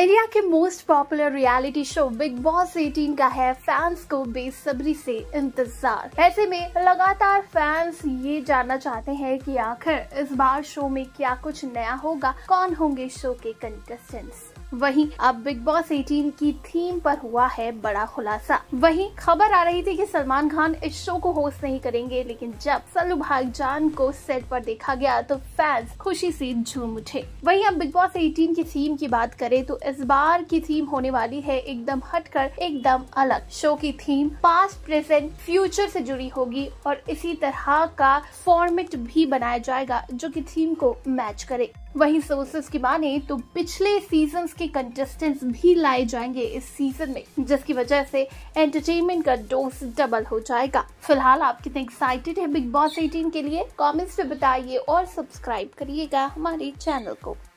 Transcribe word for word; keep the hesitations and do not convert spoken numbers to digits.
India के most popular reality show Bigg Boss अठारह का है फैंस को बेसब्री से इंतजार। ऐसे में लगातार फैंस ये जानना चाहते हैं कि आखिर इस बार शो में क्या कुछ नया होगा, कौन होंगे शो के कंटेस्टेंट्स। वहीं अब बिग बॉस अठारह की थीम पर हुआ है बड़ा खुलासा। वहीं खबर आ रही थी कि सलमान खान इस शो को होस्ट नहीं करेंगे, लेकिन जब सल्लू भाईजान को सेट पर देखा गया तो फैंस खुशी से झूम उठे। वहीं अब बिग बॉस अठारह की थीम की बात करें तो इस बार की थीम होने वाली है एकदम हटकर, एकदम अलग। शो की थीम पास्ट, प्रेजेंट, फ्यूचर से जुड़ी होगी और इसी तरह का फॉर्मेट भी बनाया जाएगा जो कि थीम को मैच करे। वहीं सोर्सेस की माने तो पिछले सीजन्स के कंटेस्टेंट्स भी लाए जाएंगे इस सीजन में, जिसकी वजह से एंटरटेनमेंट का डोज डबल हो जाएगा। फिलहाल आप कितने एक्साइटेड है बिग बॉस अठारह के लिए? कमेंट्स में बताइए और सब्सक्राइब करिएगा हमारे चैनल को।